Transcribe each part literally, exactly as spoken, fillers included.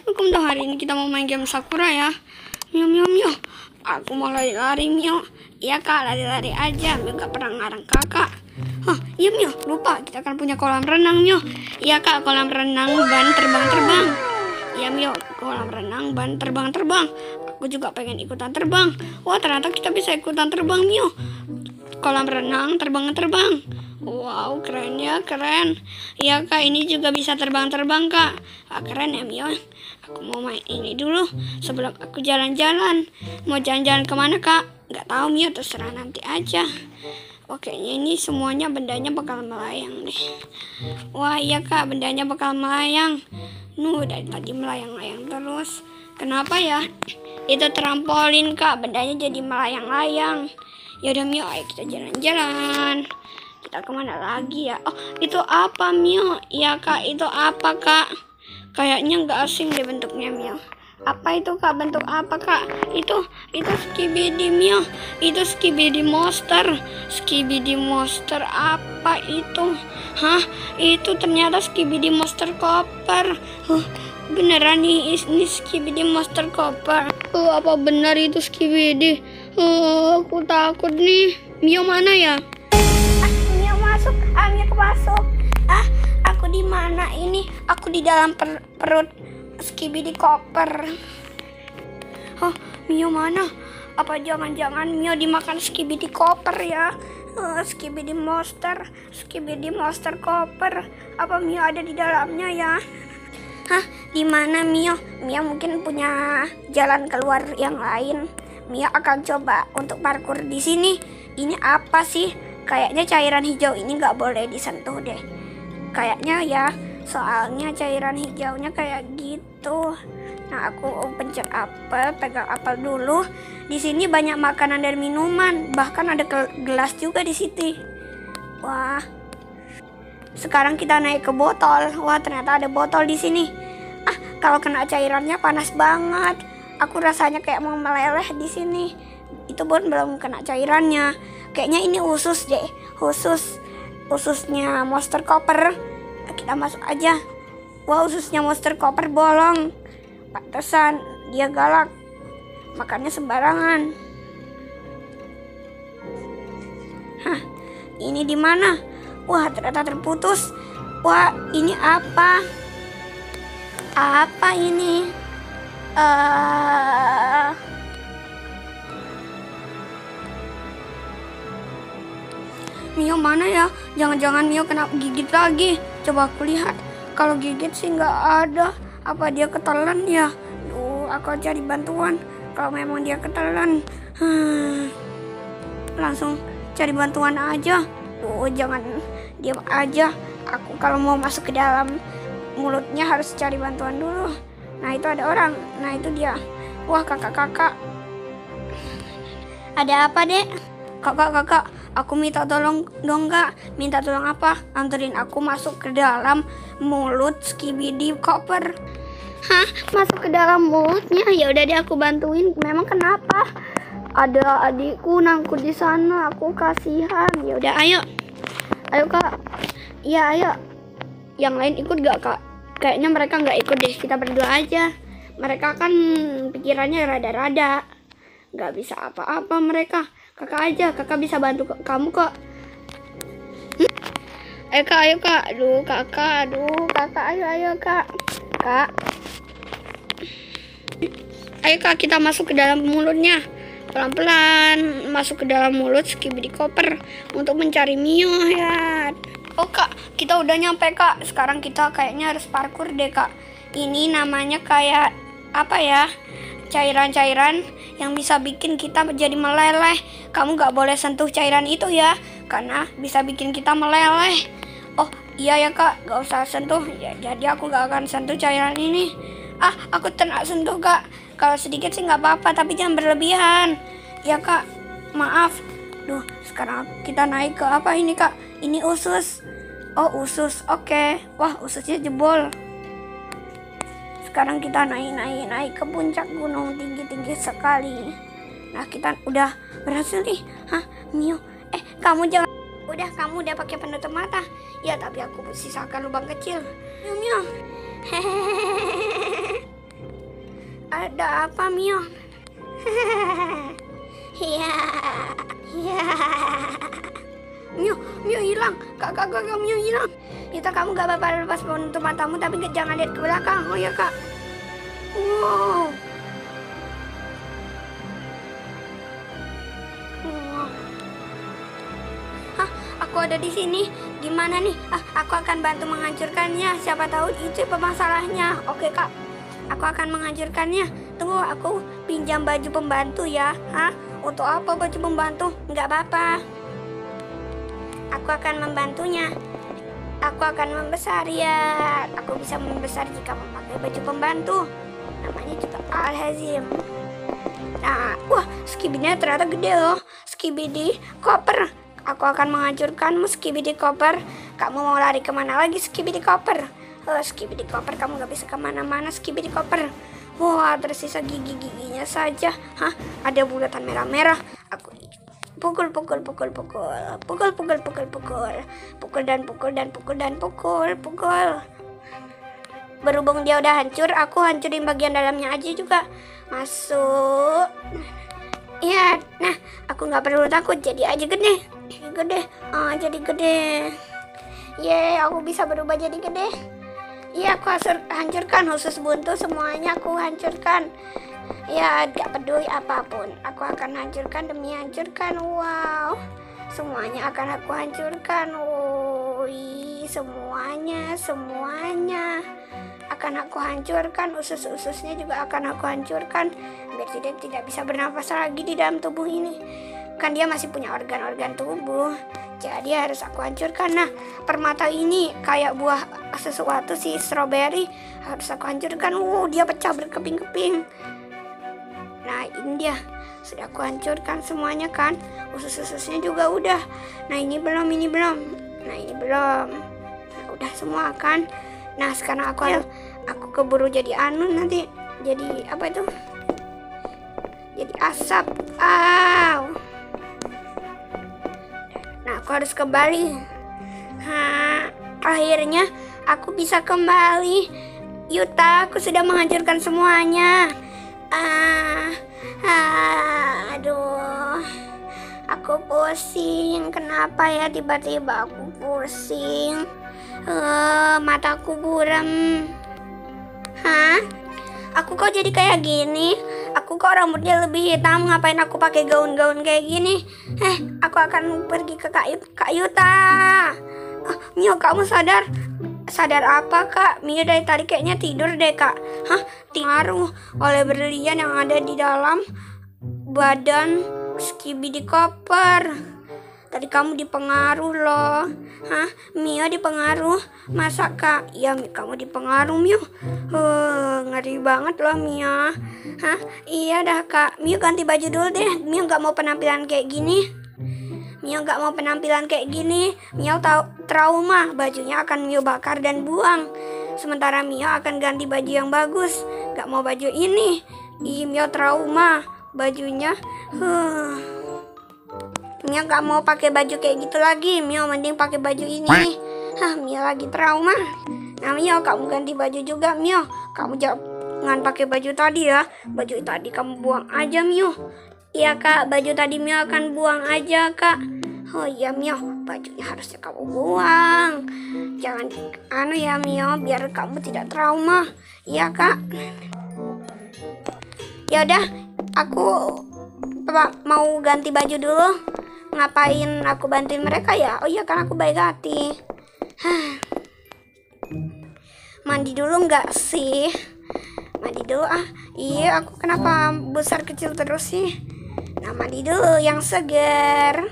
Assalamualaikum. Dah, hari ini kita mau main game Sakura ya. Mio Mio Mio. Aku mau lari-lari Mio. Iya kak, lari-lari aja. Mio gak pernah ngarang kakak. Hah, iya Mio, lupa kita kan punya kolam renang Mio. Iya kak, kolam renang ban terbang-terbang. Iya Mio, kolam renang ban terbang-terbang. Aku juga pengen ikutan terbang. Wah, ternyata kita bisa ikutan terbang Mio. Kolam renang terbang-terbang. Wow, keren ya, keren. Iya kak, ini juga bisa terbang-terbang kak. Ah, keren ya Mio. Aku mau main ini dulu sebelum aku jalan-jalan. Mau jalan-jalan kemana kak? Gak tahu Mio, terserah nanti aja. Oke, ini semuanya bendanya bakal melayang deh. Wah iya kak, bendanya bakal melayang. Nuh, dari tadi melayang-layang terus. Kenapa ya? Itu trampolin kak, bendanya jadi melayang-layang. Yaudah Mio, ayo kita jalan-jalan. Kita kemana lagi ya? Oh, itu apa Mio? Iya kak, itu apa kak? Kayaknya nggak asing deh bentuknya Mio. Apa itu kak? Bentuk apa kak? Itu itu Skibidi Mio. Itu Skibidi Monster. Skibidi Monster apa itu? Hah? Itu ternyata Skibidi Monster Koper. Huh, beneran nih ini Skibidi Monster Koper. Oh, apa benar itu Skibidi? Oh, aku takut nih. Mio mana ya? Ah, Mio masuk. Ah, Mio masuk. Ah, aku di mana ini? Aku di dalam per perut Skibidi Koper. Oh, Mio mana? Apa jangan-jangan Mio dimakan Skibidi Koper ya? Uh, Skibidi Monster, Skibidi Monster Koper. Apa Mio ada di dalamnya ya? Hah, di mana Mio? Mio mungkin punya jalan keluar yang lain. Mio akan coba untuk parkur di sini. Ini apa sih? Kayaknya cairan hijau ini nggak boleh disentuh deh. Kayaknya ya, soalnya cairan hijaunya kayak gitu. Nah, aku pencet apel, pegang apel dulu. Di sini banyak makanan dan minuman, bahkan ada gelas juga di situ. Wah. Sekarang kita naik ke botol. Wah, ternyata ada botol di sini. Ah, kalau kena cairannya panas banget. Aku rasanya kayak mau meleleh di sini. Itu pun belum kena cairannya. Kayaknya ini usus deh, usus ususnya Monster Koper. Kita masuk aja. Wah, ususnya Monster Koper bolong. Pantesan dia galak, makannya sembarangan. Hah, ini di mana? Wah, ternyata terputus. Wah, ini apa? Apa ini? Uh... Mio mana ya? Jangan-jangan Mio kena gigit lagi. Coba aku lihat. Kalau gigit sih nggak ada. Apa dia ketelan ya? Duh, aku cari bantuan. Kalau memang dia ketelan, hmm, langsung cari bantuan aja. Duh, jangan diam aja. Aku kalau mau masuk ke dalam mulutnya harus cari bantuan dulu. Nah, itu ada orang. Nah, itu dia. Wah, kakak-kakak. Ada apa, Dek? Kakak-kakak, aku minta tolong dong kak. Minta tolong apa? Anterin aku masuk ke dalam mulut Skibidi Koper. Hah? Masuk ke dalam mulutnya? Ya udah deh, aku bantuin. Memang kenapa? Ada adikku nangkut di sana. Aku kasihan. Ya udah, ayo. Ayo kak. Iya, ayo. Yang lain ikut gak kak? Kayaknya mereka nggak ikut deh. Kita berdua aja. Mereka kan pikirannya rada-rada. Nggak bisa apa-apa mereka. Kakak aja, kakak bisa bantu kamu kok. Hmm? Ayo kak, ayo kak. Aduh kakak, aduh kakak, ayo ayo kak. Kak. Ayo kak, kita masuk ke dalam mulutnya. Pelan-pelan masuk ke dalam mulut Skibidi Koper untuk mencari Mio ya. Oh kak, kita udah nyampe kak. Sekarang kita kayaknya harus parkur deh kak. Ini namanya kayak apa ya? Cairan-cairan yang bisa bikin kita jadi meleleh. Kamu gak boleh sentuh cairan itu ya, karena bisa bikin kita meleleh. Oh iya ya kak, gak usah sentuh ya, jadi aku gak akan sentuh cairan ini. Ah, aku tak sentuh kak. Kalau sedikit sih gak apa-apa, tapi jangan berlebihan. Ya kak, maaf. Duh, sekarang kita naik ke apa ini kak? Ini usus. Oh usus, oke. Wah, ususnya jebol. Sekarang kita naik-naik naik ke puncak gunung tinggi-tinggi sekali. Nah, kita udah berhasil nih. Hah, Mio? Eh, kamu jangan. Udah, kamu udah pakai penutup mata. Ya, tapi aku sisakan lubang kecil. Mio, Mio. Hehehe. Ada apa, Mio? Ya, ya. Mio, Mio hilang. Kakak, kakak, Mio hilang. Yuta, kamu gak apa-apa lepas menutup matamu, tapi jangan lihat ke belakang. Oh ya, Kak. Wow. Wow. Hah, aku ada di sini. Gimana nih? Ah, aku akan bantu menghancurkannya. Siapa tahu itu masalahnya. Oke, Kak. Aku akan menghancurkannya. Tunggu, aku pinjam baju pembantu ya. Hah? Untuk apa baju pembantu? Nggak apa-apa. Aku akan membantunya. Aku akan membesar ya. Aku bisa membesar jika memakai baju pembantu. Namanya juga Al-Hazim. Nah, wah, Skibidi ternyata gede loh. Skibidi koper. Aku akan menghancurkanmu, Skibidi koper. Kamu mau lari kemana lagi, Skibidi koper? Oh, Skibidi koper, kamu gak bisa kemana-mana, Skibidi koper. Wah, tersisa gigi-giginya saja. Hah? Ada bulatan merah-merah. Aku pukul, pukul, pukul, pukul, pukul, pukul, pukul, pukul, pukul dan pukul dan pukul dan pukul, pukul. Berhubung dia udah hancur, aku hancurin bagian dalamnya aja juga. Masuk. Ya, nah, aku nggak perlu takut, jadi aja gede, gede, oh, jadi gede. Yeay, aku bisa berubah jadi gede. Iya, aku hancurkan khusus buntu semuanya, aku hancurkan. Ya, gak peduli apapun, aku akan hancurkan demi hancurkan. Wow, semuanya akan aku hancurkan. Woi, semuanya, semuanya akan aku hancurkan. Usus-ususnya juga akan aku hancurkan, biar tidak tidak bisa bernafas lagi di dalam tubuh ini. Kan dia masih punya organ-organ tubuh, jadi harus aku hancurkan. Nah, permata ini kayak buah sesuatu sih, strawberry, harus aku hancurkan. Wow, dia pecah berkeping-keping. Nah, ini dia, sudah aku hancurkan semuanya kan. Usus-ususnya juga udah. Nah, ini belum, ini belum. Nah, ini belum. Nah, udah semua kan. Nah, sekarang aku ya. aku keburu jadi anu nanti. Jadi apa itu? Jadi asap. Aw. Nah, aku harus kembali. Hah, akhirnya aku bisa kembali. Yuta, aku sudah menghancurkan semuanya. Ah, ah, aduh, aku pusing. Kenapa ya tiba-tiba aku pusing? Uh, mataku buram. Hah? Aku kok jadi kayak gini? Aku kok rambutnya lebih hitam? Ngapain aku pakai gaun-gaun kayak gini? Eh, aku akan pergi ke Kak, Kak Yuta. Oh, Mio, kamu sadar? Sadar apa, Kak? Mio dari tadi kayaknya tidur deh, Kak. Hah? Pengaruh oleh berlian yang ada di dalam badan Skibidi koper. Tadi kamu dipengaruh loh. Hah? Mio dipengaruh? Masa, Kak? Ya, kamu dipengaruh, Mio. Uh, ngeri banget loh, Mio. Hah? Iya dah, Kak. Mio ganti baju dulu deh. Mio gak mau penampilan kayak gini. Mio gak mau penampilan kayak gini. Mio tahu trauma. Bajunya akan Mio bakar dan buang. Sementara Mio akan ganti baju yang bagus. Gak mau baju ini. Ih, Mio trauma. Bajunya. Huh. Mio gak mau pakai baju kayak gitu lagi. Mio mending pakai baju ini. Hah, Mio lagi trauma. Nah, Mio, kamu ganti baju juga, Mio. Kamu jangan pakai baju tadi ya. Baju tadi kamu buang aja, Mio. Iya, Kak, baju tadi Mio akan buang aja, Kak. Oh iya, Mio, bajunya harusnya kamu buang. Jangan anu ya, Mio, biar kamu tidak trauma. Iya, Kak. Ya udah, aku mau ganti baju dulu. Ngapain aku bantuin mereka ya? Oh iya, kan aku baik hati. Hah. Mandi dulu nggak sih? Mandi dulu ah. Iya, aku kenapa besar kecil terus sih? Nah, mandi dulu yang segar.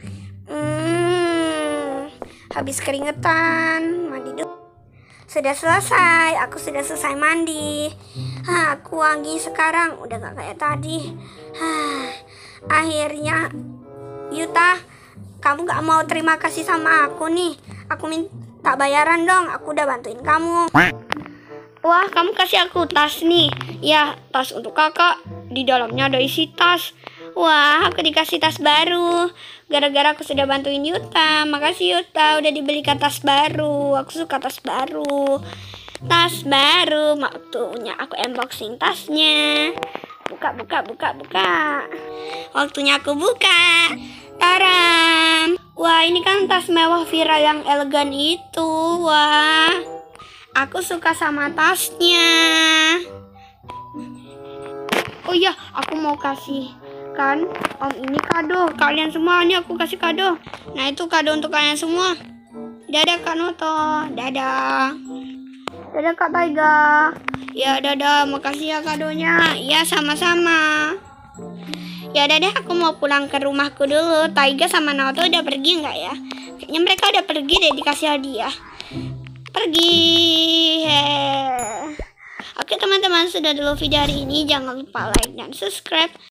Hmm, habis keringetan, mandi dulu. Sudah selesai, aku sudah selesai mandi. Hah, aku wangi sekarang, udah gak kayak tadi. Hah, akhirnya. Yuta, kamu gak mau terima kasih sama aku nih? Aku minta bayaran dong, aku udah bantuin kamu. Wah, kamu kasih aku tas nih. Ya, tas untuk kakak. Di dalamnya ada isi tas. Wah, aku dikasih tas baru. Gara-gara aku sudah bantuin Yuta. Makasih Yuta, udah dibelikan tas baru. Aku suka tas baru. tas baru. Waktunya aku unboxing tasnya. Buka, buka, buka, buka. Waktunya aku buka. Taram. Wah, ini kan tas mewah viral yang elegan itu. Wah, aku suka sama tasnya. Oh iya, aku mau kasih kan om ini kado. Kalian semua, ini aku kasih kado. Nah, itu kado untuk kalian semua. Dadah Kak Noto. Dadah. Dadah Kak Taiga. Ya, dadah. Makasih ya kadonya. Ya, sama-sama. Ya udah deh, aku mau pulang ke rumahku dulu. Taiga sama Naoto udah pergi nggak ya? Kayaknya mereka udah pergi deh, dikasih hadiah. Pergi. Heh. Oke teman-teman, sudah dulu video hari ini. Jangan lupa like dan subscribe.